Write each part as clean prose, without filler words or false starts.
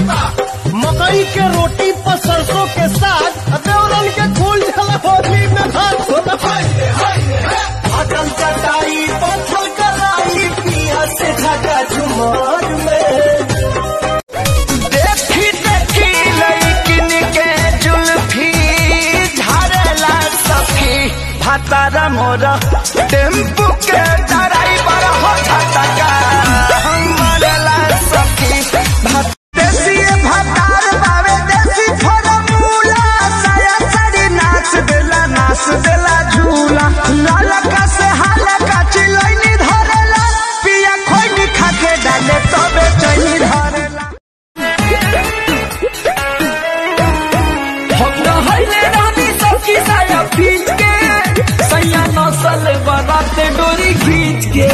मकई के रोटी पर सरसों के साग, देवरन के फूल झला होली में भात अटल चटाई पत्थर कराई पिया से ढका झुमार में। देखी देखी लड़किन के जुल्फी झाड़ला सखी, भातारा मोरा टेम्पू के ड्राइवर हो झटका हमला सखी। देसी भातार बावे देसी फॉर्मूला, साया साड़ी नाच देला झूला, ललका से हल्का चिलैनी धरेला, पिया खोइनी खाके डाले तबे चैनी धरेला। हम नहले रानी सबकी साया खींच के, सैया नसल बराते डोरी खींच के।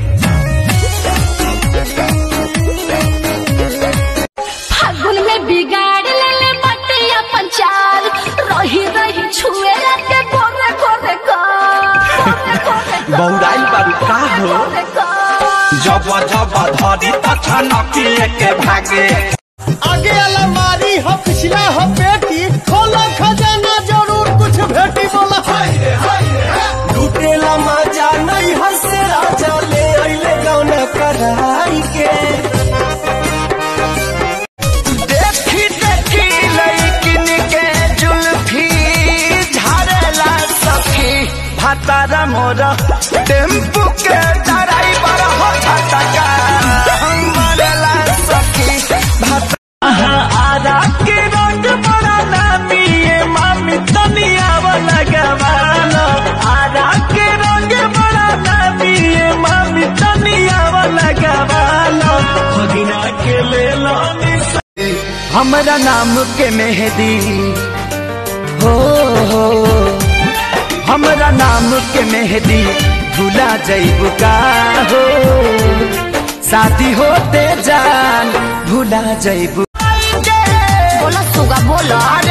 फागुन में बिगाड़ ले बटिया पंचाल, रही रही छुए के गोरे गोरे का बौराई बारू का हो, जब जब धरी तछनकी के भागे। आगे अलमारी हो पिछला हो बेटी, खोला खजाना जरूर कुछ भेटी बोला। लूटेला मजा नहीं हंसे राजा, ले अइले गौना कराई के। देखी देखी लड़किन के जुल्फी झाड़ला सखी, भातारा मोरा टेम्पू के ड्राइवर हो झटका हमला सखी। आरा के रोड बड़ा नामी ये मामी तनिया वाला गवाना, आरा के रोड बड़ा नामी ये मामी तनिया वाला गवाना, खुदिना के ले लो हमरा नाम के मेहदी हो, हमरा नाम के मेहदी भुला जइबू का हो, शादी होते जान भुला जइबू। बोला सुगा बोला।